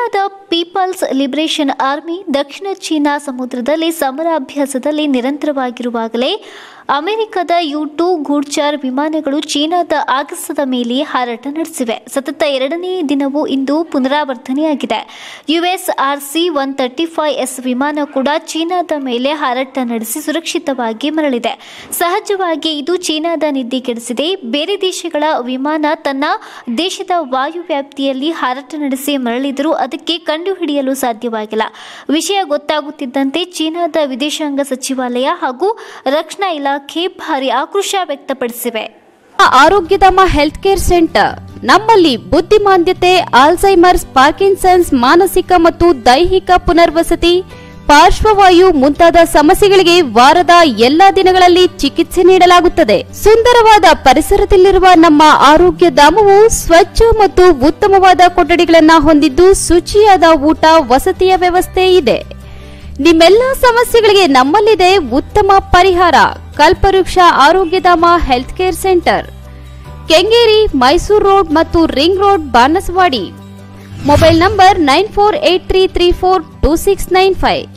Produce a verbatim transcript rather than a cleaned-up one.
ಚೀನಾದ people's liberation army ದಕ್ಷಿಣ China ಸಮುದ್ರದಲ್ಲಿ ಸಮರಾಭ್ಯಾಸದಲ್ಲಿ ನಿರಂತರವಾಗಿರುವಾಗಲೇ ಅಮೆರಿಕದ ಯು ಟೂ ಗೂಡ್ಚಾರ್ ವಿಮಾನಗಳು ಚೀನಾದ ಆಗಸದ ಮೇಲೆ ಹಾರಾಟ ನಡೆಸಿವೆ. ಸತತ ಎರಡನೇ ದಿನವೂ ಇಂದು ಪುನರಾವರ್ತನೆಯಾಗಿದೆ. US R C one thirty five S ವಿಮಾನ ಕೂಡ ಚೀನಾದ ಮೇಲೆ ಹಾರಾಟ ನಡೆಸಿ ಸುರಕ್ಷಿತವಾಗಿ ಮರಳಿದೆ. ಸಹಜವಾಗಿ ಇದು ಚೀನಾದ ನಿದ್ದೆ ಕೆಡಿಸಿದೆ. ಬೇರೆ ದೇಶಗಳ ವಿಮಾನ ತನ್ನ ದೇಶದ ವಾಯು ವ್ಯಾಪ್ತಿಯಲ್ಲಿ ಹಾರಾಟ ನಡೆಸಿ ಮರಳಿದರೂ ಅದಕ್ಕೆ ಕಂಡುಹಿಡಿಯಲು ಸಾಧ್ಯವಾಗಿಲ್ಲ. ವಿಷಯ ಗೊತ್ತಾಗುತ್ತಿದ್ದಂತೆ ಚೀನಾದ ವಿದೇಶಾಂಗ ಸಚಿವಾಲಯ ಹಾಗೂ ರಕ್ಷಣಾ ಇಲಾಖೆ ಭಾರಿ ಆಕ್ರೋಶ ವ್ಯಕ್ತಪಡಿಸಿವೆ. ಆರೋಗ್ಯಧಾಮ ಹೆಲ್ತ್ ಕೇರ್ ಸೆಂಟರ್ ನಮ್ಮಲ್ಲಿ ಬುದ್ಧಿಮಾಂದ್ಯತೆ, ಆಲ್ಝೈಮರ್ಸ್, ಪಾರ್ಕಿನ್ಸನ್ಸ್, ಮಾನಸಿಕ ಮತ್ತು ದೈಹಿಕ ಪುನರ್ವಸತಿ, ಪಾರ್ಶ್ವವಾಯು ಮುಂತಾದ ಸಮಸ್ಯೆಗಳಿಗೆ ವಾರದ ಎಲ್ಲಾ ದಿನಗಳಲ್ಲಿ ಚಿಕಿತ್ಸೆ ನೀಡಲಾಗುತ್ತದೆ. ಸುಂದರವಾದ ಪರಿಸರದಲ್ಲಿರುವ ನಮ್ಮ ಆರೋಗ್ಯ ಧಾಮವು ಸ್ವಚ್ಛ ಮತ್ತು ಉತ್ತಮವಾದ ಕೊಠಡಿಗಳನ್ನು ಹೊಂದಿದ್ದು ಶುಚಿಯಾದ ಊಟ ವಸತಿಯ ವ್ಯವಸ್ಥೆ ಇದೆ. ನಿಮ್ಮೆಲ್ಲ ಸಮಸ್ಯೆಗಳಿಗೆ ನಮ್ಮಲ್ಲಿದೆ ಉತ್ತಮ ಪರಿಹಾರ. Kalpavriksha Arogyadhama health care centre, Kengeri, Mysore road ಮತ್ತು ring road, Banasawadi. Mobile number nine four eight three three four two six nine five.